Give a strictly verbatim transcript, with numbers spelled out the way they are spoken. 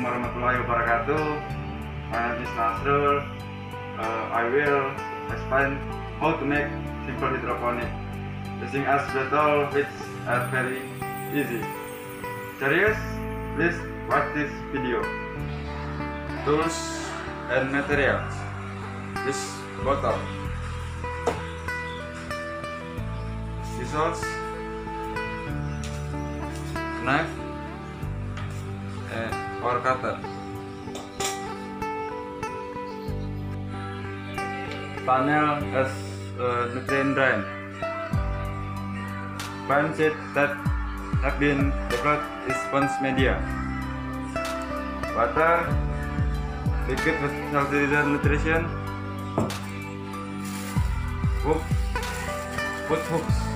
warahmatullahi wabarakatuh. My name is Nasrul. Uh, I will explain how to make simple hydroponic using acetol, which are very easy. Curious? Please watch this video. Tools and materials: this bottle, scissors, knife, and or cutter. Panel as a nutrient drain. Plant seed that have been developed is sponge media. Water, liquid fertilizer nutrition. Hook, foot hooks.